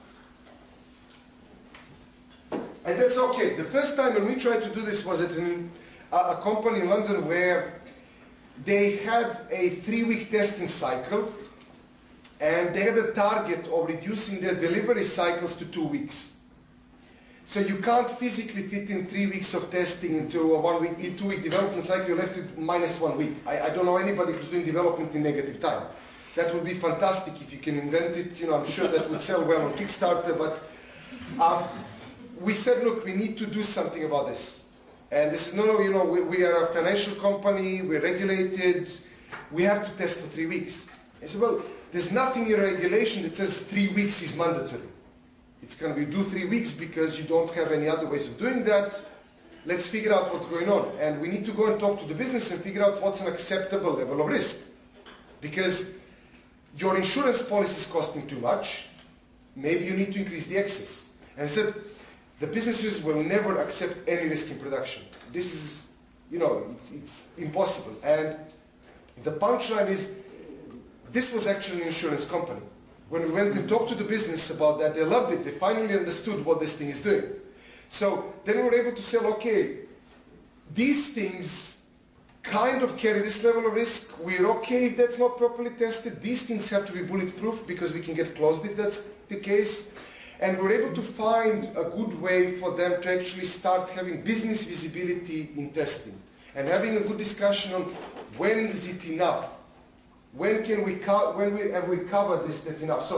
and that's okay. The first time when we tried to do this was at an, a, a company in London where they had a three-week testing cycle, and they had a target of reducing their delivery cycles to two weeks. So you can't physically fit in three weeks of testing into a one-week, two-week development cycle. You're left with minus one week. I, I don't know anybody who's doing development in negative time. That would be fantastic if you can invent it. You know, I'm sure that would sell well on Kickstarter, but um, we said, look, we need to do something about this. And they said, no, no, you know, we, we are a financial company, we're regulated, we have to test for three weeks. I said, well, there's nothing in regulation that says three weeks is mandatory. It's going to be do three weeks because you don't have any other ways of doing that. Let's figure out what's going on. And we need to go and talk to the business and figure out what's an acceptable level of risk. Because your insurance policy is costing too much, maybe you need to increase the excess. And I said, the businesses will never accept any risk in production. This is, you know, it's, it's impossible. And the punchline is, this was actually an insurance company. When we went and talked to the business about that, they loved it. They finally understood what this thing is doing. So then we were able to say, okay, these things kind of carry this level of risk. We're okay if that's not properly tested. These things have to be bulletproof because we can get closed if that's the case. And we're able to find a good way for them to actually start having business visibility in testing and having a good discussion on when is it enough. When can we co when we have we covered this stuff enough? So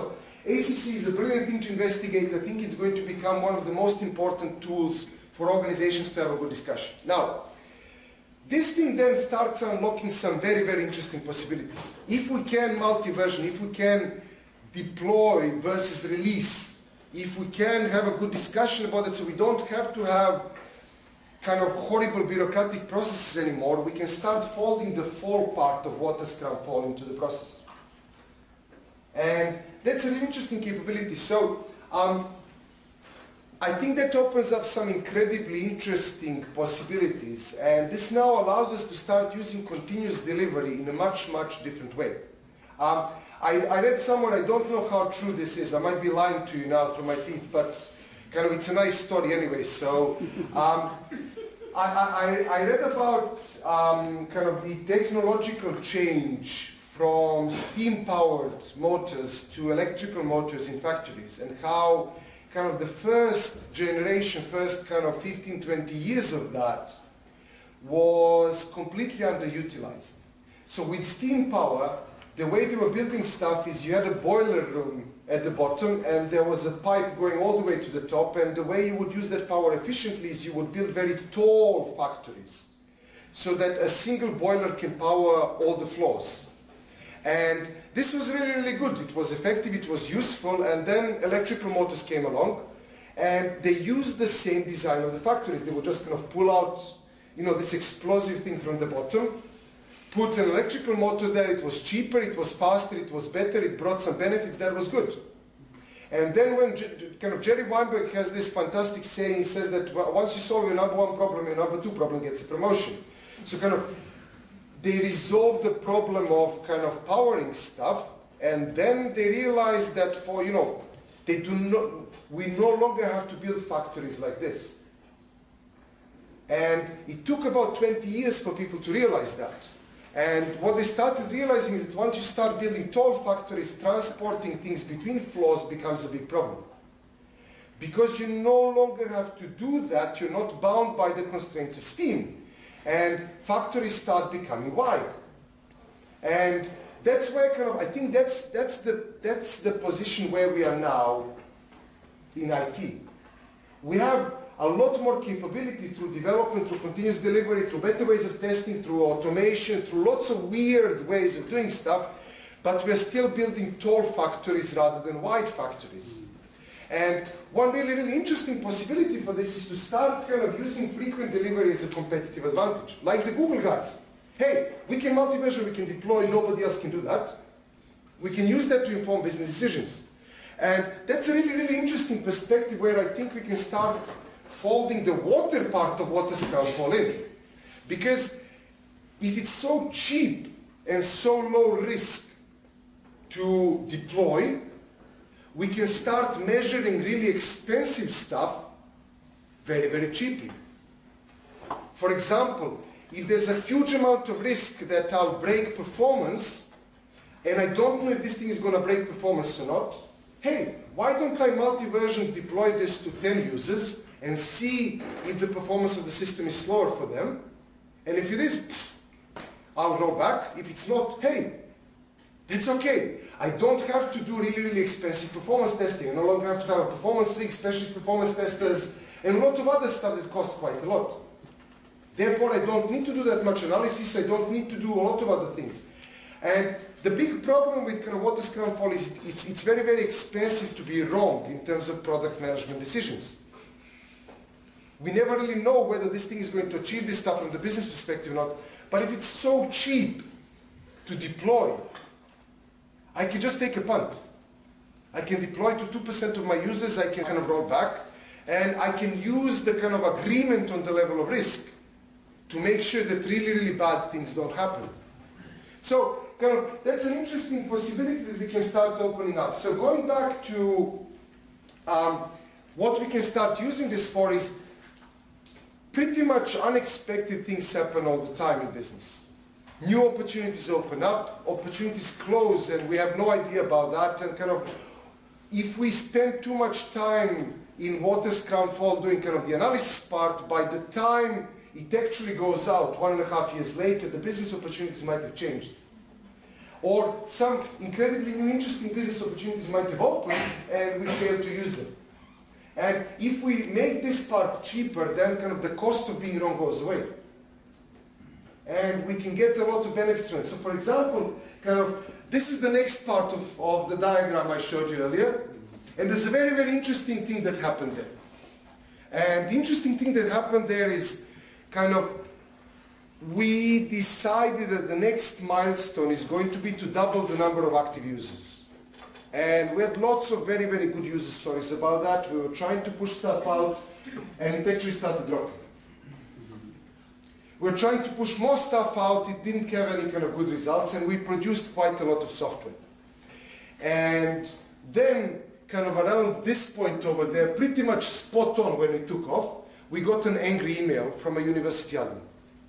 A C C is a brilliant thing to investigate. I think it's going to become one of the most important tools for organizations to have a good discussion. Now, this thing then starts unlocking some very, very interesting possibilities. If we can multi-version, if we can deploy versus release, if we can have a good discussion about it so we don't have to have kind of horrible bureaucratic processes anymore, we can start folding the fall part of water scrum fall into the process. And that's an interesting capability. So um, I think that opens up some incredibly interesting possibilities, and this now allows us to start using continuous delivery in a much, much different way. Um, I, I read somewhere, I don't know how true this is, I might be lying to you now through my teeth, but kind of it's a nice story anyway. So um, I, I, I read about um, kind of the technological change from steam-powered motors to electrical motors in factories, and how kind of the first generation, first kind of fifteen, twenty years of that was completely underutilized. So with steam power, the way they were building stuff is you had a boiler room at the bottom and there was a pipe going all the way to the top, and the way you would use that power efficiently is you would build very tall factories so that a single boiler can power all the floors. And this was really, really good. It was effective, it was useful, and then electrical motors came along, and they used the same design of the factories. They would just kind of pull out, you know, this explosive thing from the bottom, put an electrical motor there. It was cheaper, it was faster, it was better, it brought some benefits. That was good. And then when kind of Jerry Weinberg has this fantastic saying, he says that once you solve your number one problem, your number two problem gets a promotion. So kind of they resolved the problem of kind of powering stuff, and then they realized that for, you know, they do not, we no longer have to build factories like this. And it took about twenty years for people to realize that. And what they started realizing is that once you start building tall factories, transporting things between floors becomes a big problem. Because you no longer have to do that, you're not bound by the constraints of steam. And factories start becoming wide. And that's where kind of, I think that's, that's, the, that's the position where we are now in I T. We have a lot more capability through development, through continuous delivery, through better ways of testing, through automation, through lots of weird ways of doing stuff, but we're still building tall factories rather than wide factories. And one really, really interesting possibility for this is to start kind of using frequent delivery as a competitive advantage, like the Google guys. Hey, we can multi-version, we can deploy, nobody else can do that. We can use that to inform business decisions. And that's a really, really interesting perspective where I think we can start folding the water part of water scrum fall in. Because if it's so cheap and so low risk to deploy, we can start measuring really expensive stuff very, very cheaply. For example, if there's a huge amount of risk that I'll break performance, and I don't know if this thing is going to break performance or not, hey, why don't I multi-version deploy this to ten users and see if the performance of the system is slower for them? And if it is, I'll roll back. If it's not, hey, that's okay. I don't have to do really, really expensive performance testing. I no longer have to have a performance rig, specialist performance testers, and a lot of other stuff that costs quite a lot. Therefore, I don't need to do that much analysis. I don't need to do a lot of other things. And the big problem with kind of water scrum fall is it, it's, it's very, very expensive to be wrong in terms of product management decisions. We never really know whether this thing is going to achieve this stuff from the business perspective or not. But if it's so cheap to deploy, I can just take a punt. I can deploy to two percent of my users, I can kind of roll back, and I can use the kind of agreement on the level of risk to make sure that really, really bad things don't happen. So kind of, that's an interesting possibility that we can start opening up. So going back to um, what we can start using this for is pretty much unexpected things happen all the time in business. New opportunities open up, opportunities close, and we have no idea about that. And kind of, if we spend too much time in water scrum fall doing kind of the analysis part, by the time it actually goes out one and a half years later, the business opportunities might have changed. or some incredibly new interesting business opportunities might have opened and we fail to use them. And if we make this part cheaper, then kind of the cost of being wrong goes away. And we can get a lot of benefits from it. So for example, kind of, this is the next part of, of the diagram I showed you earlier. And there's a very, very interesting thing that happened there. And the interesting thing that happened there is kind of, we decided that the next milestone is going to be to double the number of active users. And we had lots of very, very good user stories about that. We were trying to push stuff out, and it actually started dropping. We were trying to push more stuff out, it didn't have any kind of good results, and we produced quite a lot of software. And then, kind of around this point over there, pretty much spot on when we took off, we got an angry email from a university admin.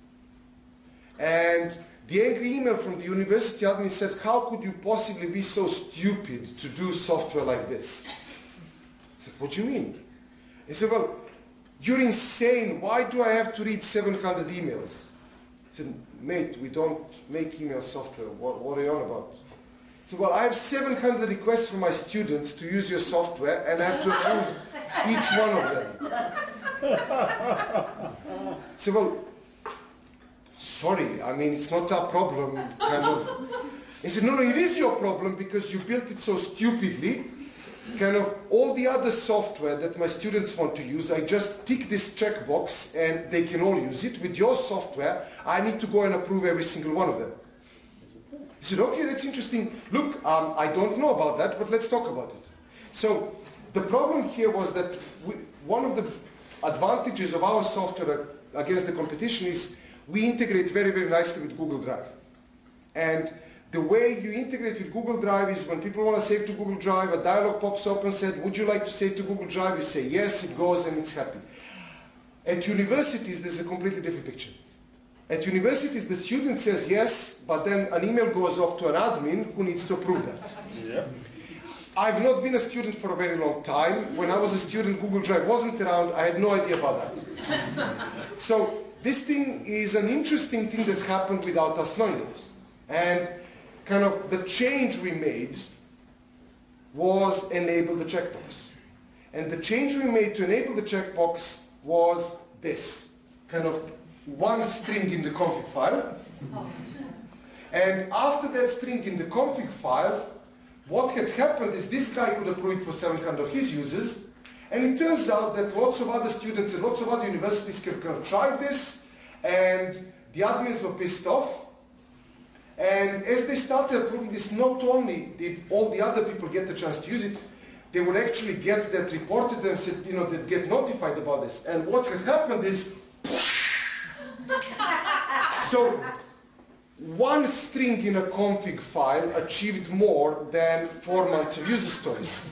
And the angry email from the university admin said, how could you possibly be so stupid to do software like this? I said, what do you mean? He said, well, you're insane. Why do I have to read seven hundred emails? I said, mate, we don't make email software. What, what are you on about? He said, well, I have seven hundred requests from my students to use your software, and I have to approve each one of them. I said, well, sorry, I mean, it's not our problem, kind of. He said, no, no, it is your problem because you built it so stupidly. Kind of all the other software that my students want to use, I just tick this checkbox and they can all use it. With your software, I need to go and approve every single one of them. He said, okay, that's interesting. Look, um, I don't know about that, but let's talk about it. So the problem here was that we, one of the advantages of our software against the competition is we integrate very, very nicely with Google Drive. And the way you integrate with Google Drive is when people want to save to Google Drive, a dialog pops up and said, would you like to save to Google Drive? You say yes, it goes and it's happy. At universities, there's a completely different picture. At universities, the student says yes, but then an email goes off to an admin who needs to approve that. Yeah. I've not been a student for a very long time. When I was a student, Google Drive wasn't around. I had no idea about that. So this thing is an interesting thing that happened without us knowing it. And kind of the change we made was enable the checkbox. And the change we made to enable the checkbox was this, kind of one string in the config file. And after that string in the config file, what had happened is this guy could approve it for seven hundred of his users. And it turns out that lots of other students and lots of other universities kind of tried this, and the admins were pissed off. And as they started approving this, not only did all the other people get the chance to use it, they would actually get that reported and said, you know, they'd get notified about this. And what had happened is, so one string in a config file achieved more than four months of user stories.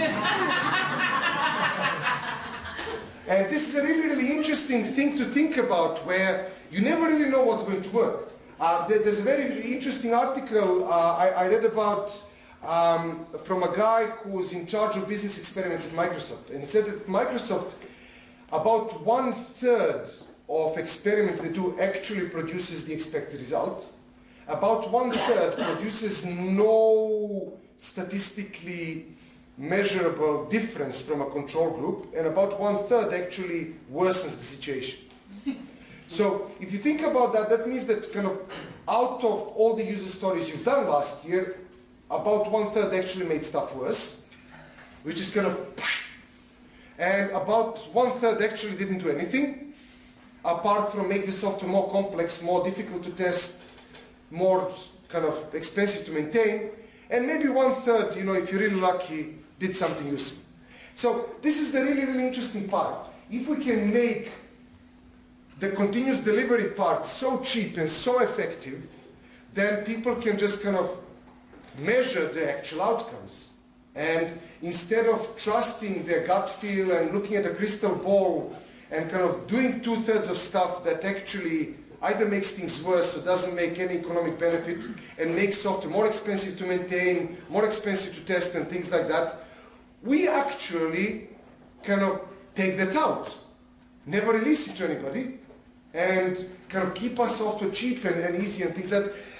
And this is a really, really interesting thing to think about, where you never really know what's going to work. Uh, there, there's a very interesting article uh, I, I read about um, from a guy who's in charge of business experiments at Microsoft. And he said that Microsoft, about one third of experiments they do actually produces the expected result. About one third produces no statistically measurable difference from a control group, and about one third actually worsens the situation. So if you think about that, that means that kind of out of all the user stories you've done last year, about one third actually made stuff worse, which is kind of, and about one third actually didn't do anything, apart from make the software more complex, more difficult to test, more kind of expensive to maintain, and maybe one third, you know, if you're really lucky, did something useful. So this is the really, really interesting part. If we can make the continuous delivery part so cheap and so effective, then people can just kind of measure the actual outcomes. And instead of trusting their gut feel and looking at a crystal ball and kind of doing two-thirds of stuff that actually either makes things worse or doesn't make any economic benefit and makes software more expensive to maintain, more expensive to test and things like that, we actually kind of take that out, never release it to anybody, and kind of keep our software cheap and, and easy and things like that.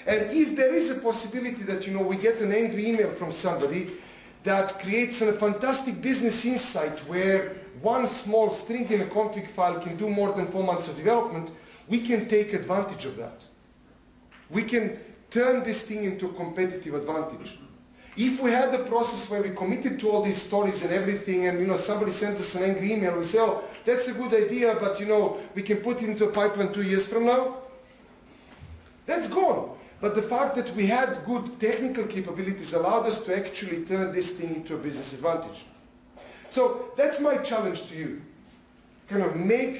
And if there is a possibility that, you know, we get an angry email from somebody that creates a fantastic business insight where one small string in a config file can do more than four months of development, we can take advantage of that. We can turn this thing into a competitive advantage. If we had the process where we committed to all these stories and everything, and you know somebody sends us an angry email, we say, oh, that's a good idea, but you know we can put it into a pipeline two years from now, that's gone. But the fact that we had good technical capabilities allowed us to actually turn this thing into a business advantage. So that's my challenge to you. Kind of make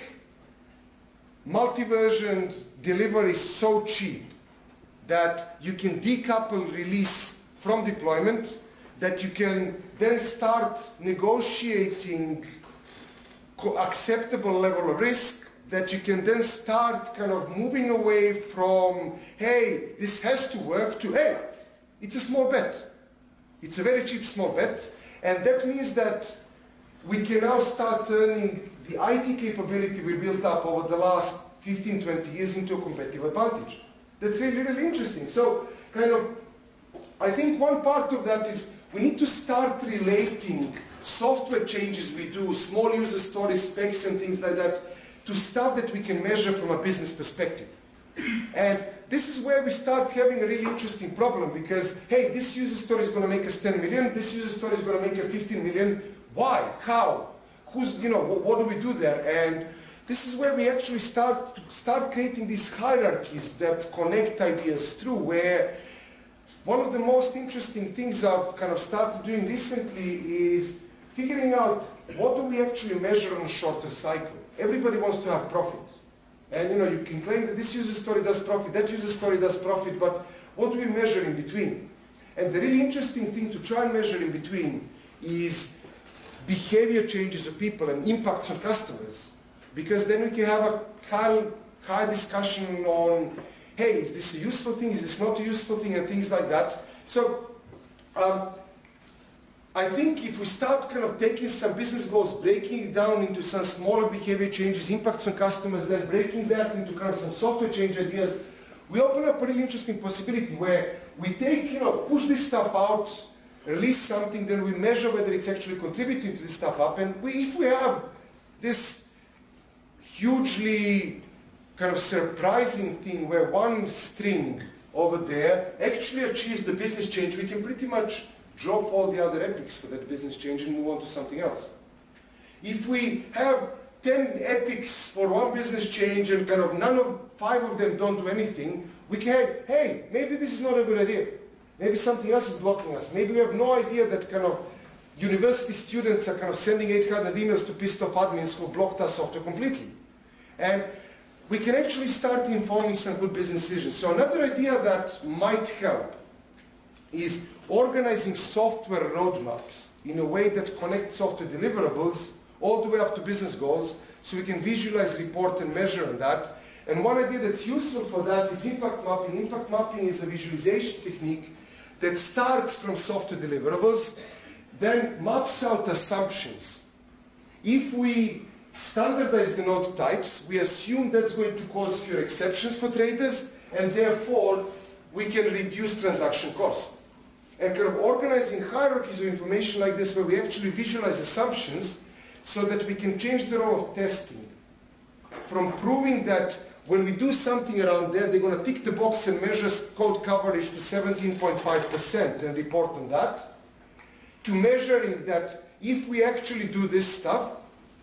multi-version delivery so cheap that you can decouple release from deployment, that you can then start negotiating acceptable level of risk, that you can then start kind of moving away from, hey, this has to work, to, hey, it's a small bet. It's a very cheap small bet, and that means that we can now start turning the I T capability we built up over the last fifteen, twenty years into a competitive advantage. That's really, really interesting. So, kind of, I think one part of that is we need to start relating software changes we do, small user stories, specs and things like that, to stuff that we can measure from a business perspective. And this is where we start having a really interesting problem because, hey, this user story is going to make us ten million, this user story is going to make us fifteen million. Why? How? Who's, you know, what, what do we do there? And this is where we actually start to start creating these hierarchies that connect ideas through, where one of the most interesting things I've kind of started doing recently is figuring out what do we actually measure on a shorter cycle. Everybody wants to have profit. And you know, you can claim that this user story does profit, that user story does profit, but what do we measure in between? And the really interesting thing to try and measure in between is behavior changes of people and impacts on customers. Because then we can have a high, high discussion on, hey, is this a useful thing, is this not a useful thing, and things like that. So um, I think if we start kind of taking some business goals, breaking it down into some smaller behavior changes, impacts on customers, then breaking that into kind of some software change ideas, we open up a really interesting possibility where we take, you know, push this stuff out, release something, then we measure whether it's actually contributing to this stuff up, and we, if we have this hugely kind of surprising thing where one string over there actually achieves the business change, we can pretty much drop all the other epics for that business change and move on to something else. If we have ten epics for one business change and kind of none of, five of them don't do anything, we can, hey, maybe this is not a good idea. Maybe something else is blocking us. Maybe we have no idea that kind of university students are kind of sending eight hundred emails to pissed off admins who blocked our software completely. And we can actually start informing some good business decisions. So another idea that might help is organizing software roadmaps in a way that connects software deliverables all the way up to business goals, so we can visualize, report, and measure on that. And one idea that's useful for that is impact mapping. Impact mapping is a visualization technique that starts from software deliverables, then maps out assumptions. If we standardize the node types, we assume that's going to cause fewer exceptions for traders, and therefore we can reduce transaction cost. And kind of organizing hierarchies of information like this where we actually visualize assumptions so that we can change the role of testing from proving that when we do something around there, they're going to tick the box and measure code coverage to seventeen point five percent and report on that, to measuring that if we actually do this stuff,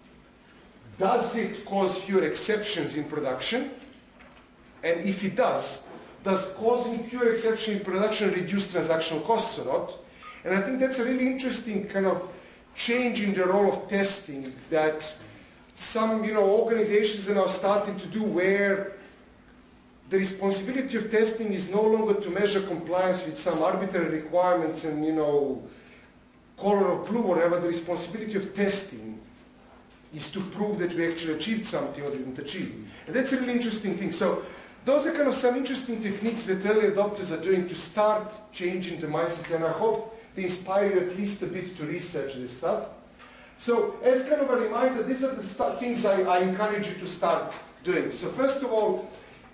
does it cause fewer exceptions in production? And if it does, does causing fewer exceptions in production reduce transactional costs or not? And I think that's a really interesting kind of change in the role of testing that some, you know, organizations are now starting to do, where the responsibility of testing is no longer to measure compliance with some arbitrary requirements and, you know, color of blue or whatever. The responsibility of testing is to prove that we actually achieved something or didn't achieve. And that's a really interesting thing. So those are kind of some interesting techniques that early adopters are doing to start changing the mindset, and I hope they inspire you at least a bit to research this stuff. So as kind of a reminder, these are the things I, I encourage you to start doing. So first of all,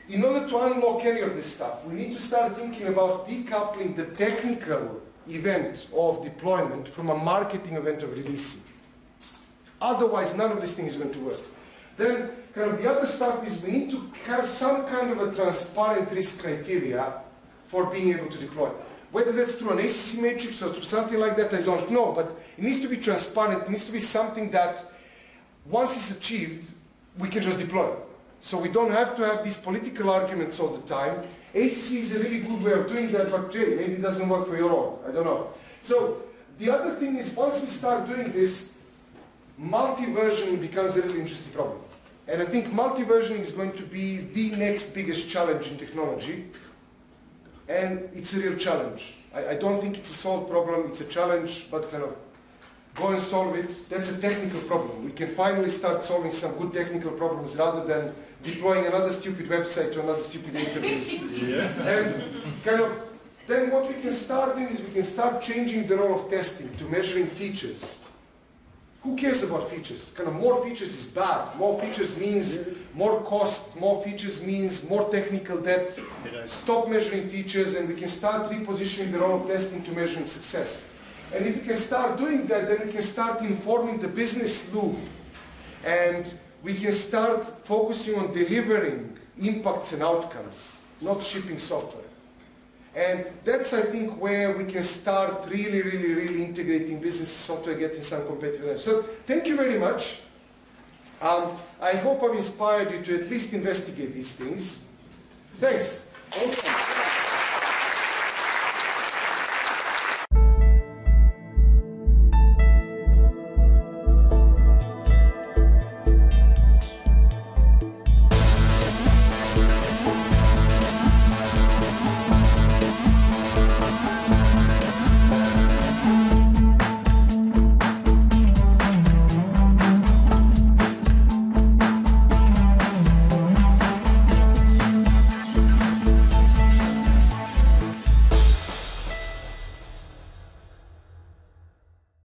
in order to unlock any of this stuff, we need to start thinking about decoupling the technical event of deployment from a marketing event of releasing. Otherwise, none of this thing is going to work. Then, kind of the other stuff is we need to have some kind of a transparent risk criteria for being able to deploy. Whether that's through an A C C matrix or through something like that, I don't know, but it needs to be transparent. It needs to be something that, once it's achieved, we can just deploy. So we don't have to have these political arguments all the time. A C C is a really good way of doing that, but hey, maybe it doesn't work for your own. I don't know. So the other thing is, once we start doing this, multi-versioning becomes a really interesting problem. And I think multi-versioning is going to be the next biggest challenge in technology. And it's a real challenge. I, I don't think it's a solved problem, it's a challenge, but kind of go and solve it. That's a technical problem. We can finally start solving some good technical problems rather than deploying another stupid website to another stupid database. Yeah. And kind of, then what we can start doing is we can start changing the role of testing to measuring features. Who cares about features? Kind of more features is bad. More features means more cost. More features means more technical debt. Stop measuring features and we can start repositioning the role of testing to measuring success. And if we can start doing that, then we can start informing the business loop. And we can start focusing on delivering impacts and outcomes, not shipping software. And that's, I think, where we can start really, really, really integrating business software, getting some competitive edge. So thank you very much. Um, I hope I've inspired you to at least investigate these things. Thanks. Also